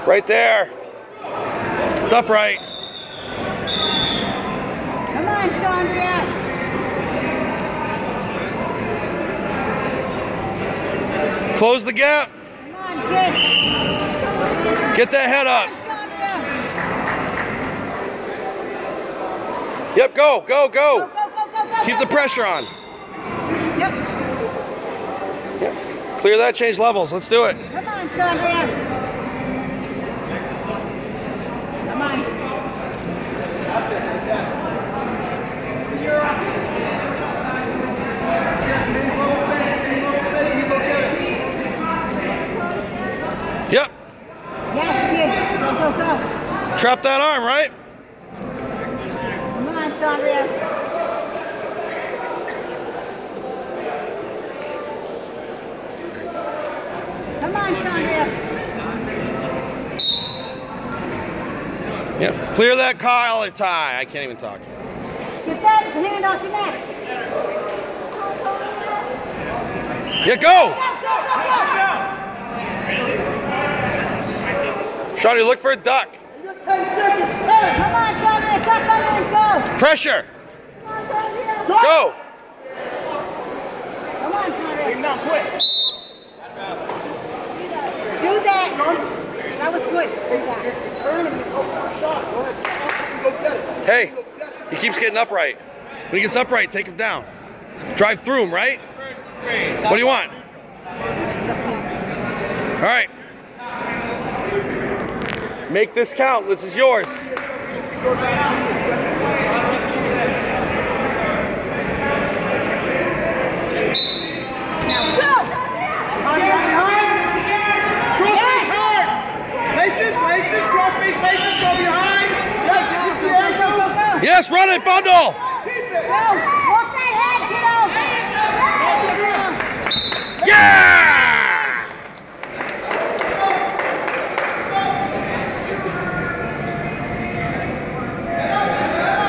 Right there. It's upright. Come on, Chandria. Close the gap. Come on, kid. Get that head up. Chandria. Yep, go, go, go. Go, go, go, go, go. Keep the pressure on. Yep. Yep. Clear that, change levels. Let's do it. Come on, Chandria. Come on. That's it, like that. See, you're up. Change level fade, you go get it. Yep. Yes, kid. Go, go, go. Trap that arm, right? Come on, Chandria. Come on, Chandria. Yep. Clear that collar tie. I can't even talk. Get that hand off your neck. Yeah, go. Go, go, go, go. Shawty, look for a duck. You got 10 seconds, 10. Come on, Chandria. Duck under and go. Pressure. Come on, Chandria. Go. Come on, Chandria. Now, quick. Do that. That was good. Do that. Turn him and go for a shot. Go ahead. Go get it. Hey, he keeps getting upright. When he gets upright, take him down. Drive through him, right? What do you want? All right. Make this count. This is yours. Now go. Laces, go behind. Go, go, go, go, go. Yes, run it, bundle. Keep it. Go.